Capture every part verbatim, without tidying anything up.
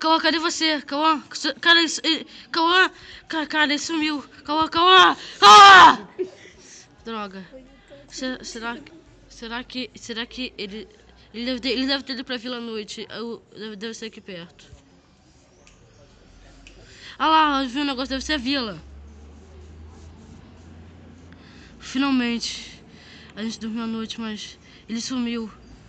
Cauã, cadê você? Cauã, cara, isso, ele, Cauã, cara, cara, ele sumiu. Cauã, Cauã, Cauã! Droga. Será, será, será que, será que ele, ele deve ter, ele deve ter ido pra Vila Noite? Eu, deve, deve ser aqui perto. Ah lá, eu vi um negócio, deve ser a Vila. Finalmente. A gente dormiu a noite, mas ele sumiu.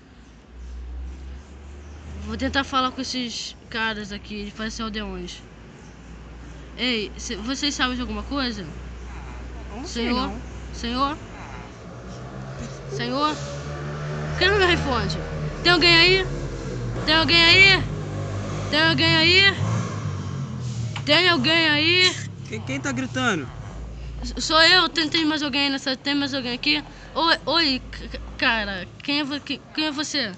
Vou tentar falar com esses caras aqui, eles parecem aldeões. Ei, cê, vocês sabem de alguma coisa? Não Senhor? sei não. Senhor? Senhor? Por que não me responde? Tem alguém aí? Tem alguém aí? Tem alguém aí? Tem alguém aí? Quem, quem tá gritando? Sou eu, tem, tem mais alguém nessa. Tem mais alguém aqui? Oi, oi, c- cara, quem é, vo- que- quem é você?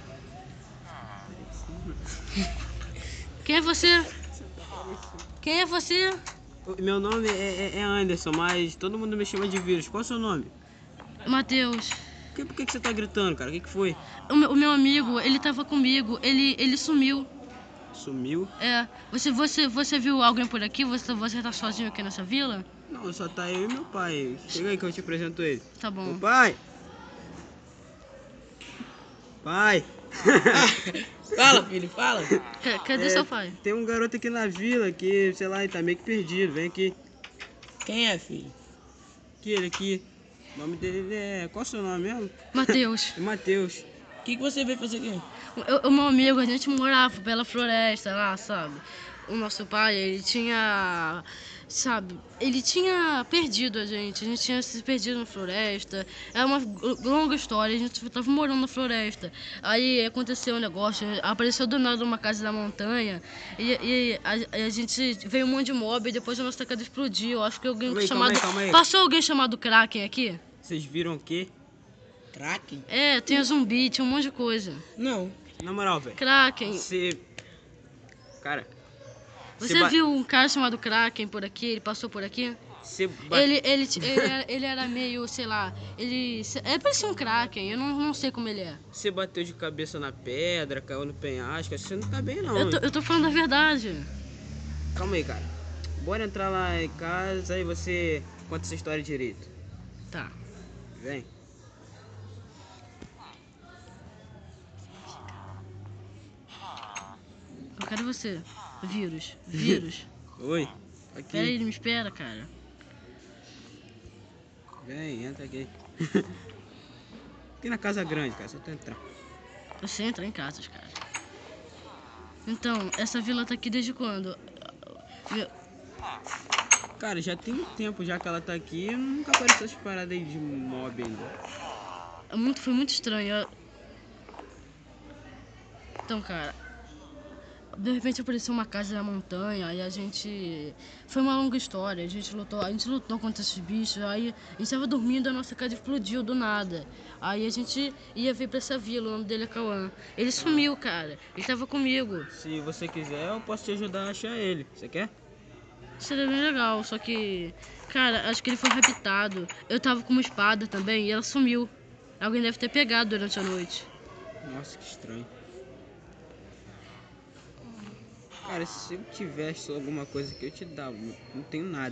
Quem é você? Quem é você? O- Meu nome é, é- é Anderson, mas todo mundo me chama de vírus. Qual é o seu nome? Matheus. Por que, por que, que você tá gritando, cara? O que, que foi? O meu, o meu amigo, ele tava comigo, ele, ele sumiu. Sumiu? É, você, você, você viu alguém por aqui? Você, você tá sozinho aqui nessa vila? Não, só tá eu e meu pai. Chega aí que eu te apresento ele. Tá bom. Ô, pai! Pai! Fala, filho, fala. Ca- Cadê É, seu pai? Tem um garoto aqui na vila que, sei lá, ele tá meio que perdido. Vem aqui. Quem é, filho? Aqui, ele aqui. O nome dele é... Qual é o seu nome mesmo? Matheus. É Matheus. O que, que você veio fazer aqui? O, o meu amigo, a gente morava pela floresta lá, sabe? O nosso pai, ele tinha, sabe, ele tinha perdido a gente, a gente tinha se perdido na floresta, é uma longa história, a gente tava morando na floresta, aí aconteceu um negócio, apareceu do nada uma casa da montanha, e, e a, a gente veio um monte de mob, e depois a nossa casa explodiu, acho que alguém Calma aí, chamado, calma aí, calma aí. passou alguém chamado Kraken aqui? Vocês viram o quê? Kraken? É, tinha zumbi, tinha um monte de coisa. Não. Na moral, velho. Kraken. Você... Cara... Você ba- viu um cara chamado Kraken por aqui? Ele passou por aqui? Você ba- Ele, ele, ele, era, ele era meio, sei lá, ele... É parecia um Kraken, eu não, não sei como ele é. Você bateu de cabeça na pedra, caiu no penhasco, você não tá bem não. Eu tô, eu tô falando a verdade. Calma aí, cara. Bora entrar lá em casa aí você conta essa história direito. Tá. Vem. Eu quero você. Vírus. Vírus. Oi. Aqui. Pera aí, ele me espera, cara. Vem, entra aqui. Aqui na casa grande, cara, só tu entrar. Você entra em casas, cara. Então, essa vila tá aqui desde quando? Meu- Cara, já tem um tempo já que ela tá aqui e nunca apareceu essas paradas aí de mob ainda. É muito, foi muito estranho. eu- Então, cara, de repente apareceu uma casa na montanha e a gente... Foi uma longa história, a gente lutou, a gente lutou contra esses bichos, aí a gente tava dormindo, a nossa casa explodiu do nada. Aí a gente ia vir pra essa vila, o nome dele é Cauã. Ele sumiu, cara, ele tava comigo. Se você quiser, eu posso te ajudar a achar ele. Você quer? Seria bem legal, só que... Cara, acho que ele foi raptado. Eu tava com uma espada também e ela sumiu. Alguém deve ter pegado durante a noite. Nossa, que estranho. Cara, se eu tivesse alguma coisa que eu te dava, não tenho nada.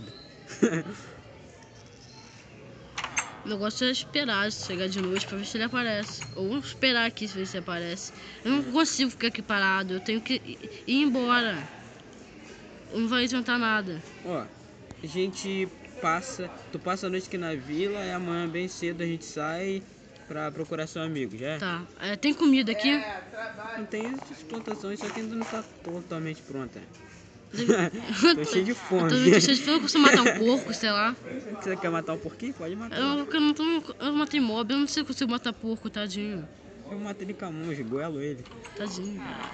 O negócio é esperar chegar de noite pra ver se ele aparece. Ou esperar aqui pra ver se ele aparece. Eu não consigo ficar aqui parado, eu tenho que ir ir embora. Não vai adiantar nada. Ó, a gente passa, tu passa a noite aqui na vila e amanhã bem cedo a gente sai pra procurar seu amigo, já é? Tá. É, tem comida aqui? Não tem essas plantações, só que ainda não tá totalmente pronta. Tô cheio de fome. Eu tô cheio de fome, eu consigo matar um porco, sei lá. Você quer matar um porquinho? Pode matar. Eu, eu, não tô, eu matei mob, eu não sei se eu consigo matar porco, tadinho. Eu matei ele com a mão, goelo ele. Tadinho, cara.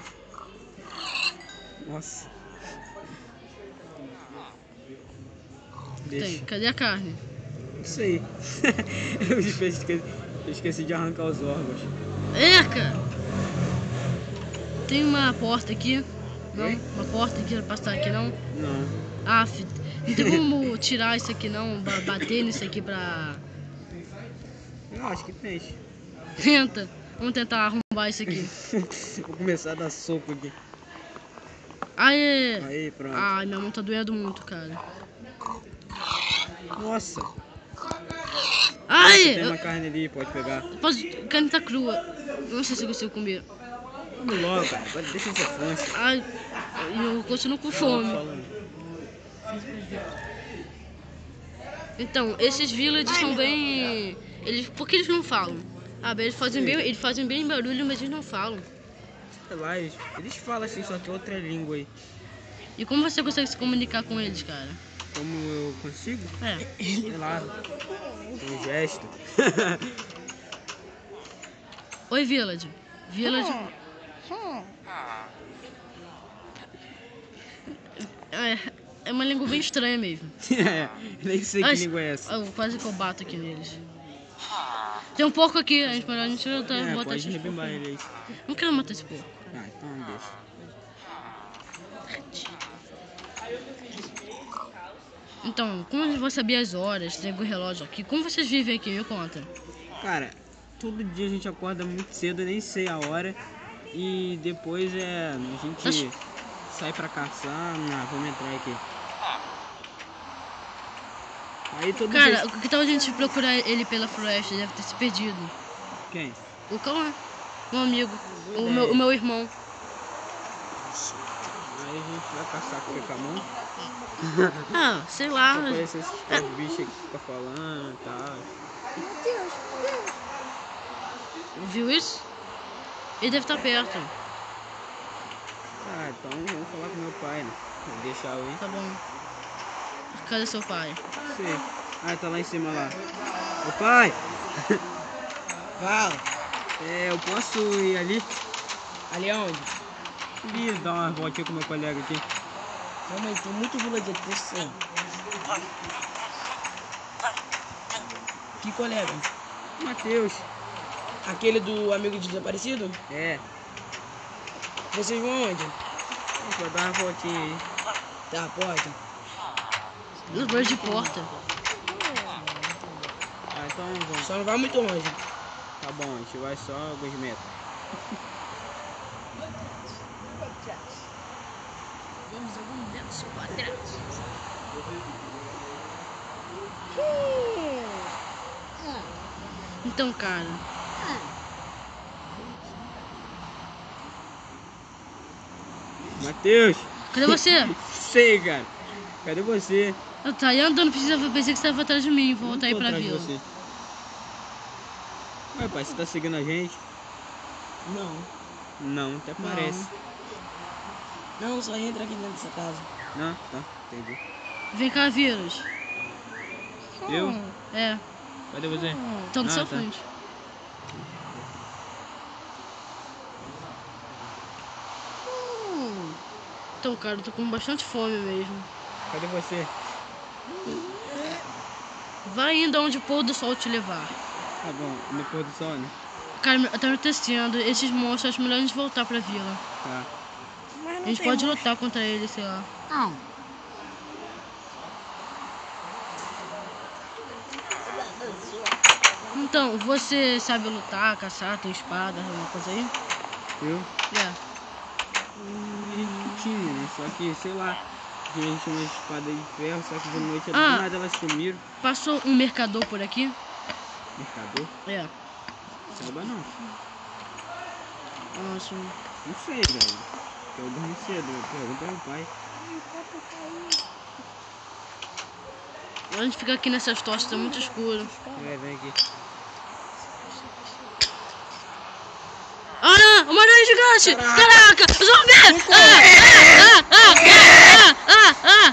Nossa. Tem, Deixa. cadê a carne? Isso aí. eu, esqueci, eu esqueci de arrancar os órgãos. Eca! Tem uma porta aqui. Não? Oi? Uma porta aqui pra passar aqui, não? Não. Ah, fi- não tem como tirar isso aqui não, ba- bater nisso aqui pra... Eu acho que tem. Tenta, vamos tentar arrombar isso aqui. Vou começar a dar soco aqui. Aê! Aí, pronto. Ai, minha mão tá doendo muito, cara. Nossa, Ai! tem uma Eu, carne ali, pode pegar. posso, carne tá crua. Não sei se eu consigo comer. Vamos logo, cara. Agora deixa essa fãs. Ai, eu continuo com fome. Então, esses villagers são bem... Eles, por que eles não falam? Ah, bem, eles fazem bem, eles fazem bem barulho, mas eles não falam. Sei lá, eles, eles falam assim, só que é outra língua aí. E como você consegue se comunicar com eles, cara? Como eu consigo? É. Sei lá, um gesto. Oi, village. Village... É, é uma língua bem estranha mesmo. É, nem sei que Ai, língua é essa. eu quase que eu bato aqui neles. Tem um porco aqui, a gente, a gente já tá, É, bota pode esse rebimbar porco. ele aí. Não quero matar esse porco. Ah, então deixa. Então, como eu vou saber as horas, tem o relógio aqui, como vocês vivem aqui, me conta. Cara, todo dia a gente acorda muito cedo, eu nem sei a hora. E depois é. A gente Acho- sai pra caçar. Não, vamos entrar aqui. Aí todo Cara, dia. que tal a gente procurar ele pela floresta? Deve ter se perdido. Quem? O cão é meu amigo, o ideia. meu, o meu irmão. Aí a gente vai caçar com o mão. Ah, sei lá. Só conhecer esses tais bichos que ficam falando e tal. Viu isso? Ele deve estar perto. Ah, então vamos falar com meu pai, né? Vou deixar eu ir. Tá bom. Cadê seu pai? Sei. Ah, tá lá em cima lá. Ô pai! Fala. É, eu posso ir ali? Ali aonde? Ali dar uma voltinha com meu colega aqui. Calma aí, tem muito villager descendo. Que colega? Matheus. Aquele do amigo desaparecido? É. Vocês vão aonde? Vou dar uma voltinha aí. Tá, pode. Nos dois de porta. Ah, então vamos. Só não vai muito longe. Tá bom, a gente vai só alguns metros. Vamos alguns metros quadrados. Então, cara, Matheus! cadê você? Sei, cara. Cadê você? Eu tá aí andando, precisa, pensei que você estava atrás de mim. Vou voltar aí Não tô pra atrás de vila. você. Ué, pai, você tá seguindo a gente? Não. Não, até Não. parece. Não, só entra aqui dentro dessa casa. Não, tá, entendi. Vem cá, vírus. Eu? É, Cadê você? tô na Ah, sua tá. frente. Então, cara, eu tô com bastante fome mesmo. Cadê você? Vai indo onde o pôr do sol te levar. Tá bom, no pôr do sol, né? Cara, eu tava testando esses monstros, acho melhor a gente voltar pra vila. Tá. A gente pode lutar contra eles, sei lá. Não. Então, você sabe lutar, caçar, tem espada, alguma coisa aí? Eu? É. Hum, tinha, né? Só que, sei lá, a gente tinha uma espada de ferro, só que de noite do Ah. nada elas sumiram. Passou um mercador por aqui? Mercador? É. Saiba não. Nossa. Não sei, velho. Eu dormi cedo, pergunta ao meu pai. A gente fica aqui nessas tochas, tá muito escuro. É, vem aqui. Ah, não! Uma aranha gigante! Caraca! Zumbi! Ah, ah, ah, ah, ah, ah, ah,